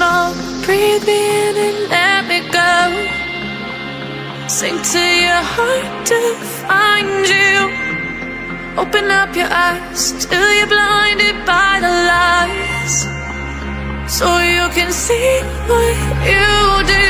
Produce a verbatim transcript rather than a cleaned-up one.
small. Breathe me in and let me go. Sink to your heart to find you. Open up your eyes till you're blinded by the lies, so you can see what you do.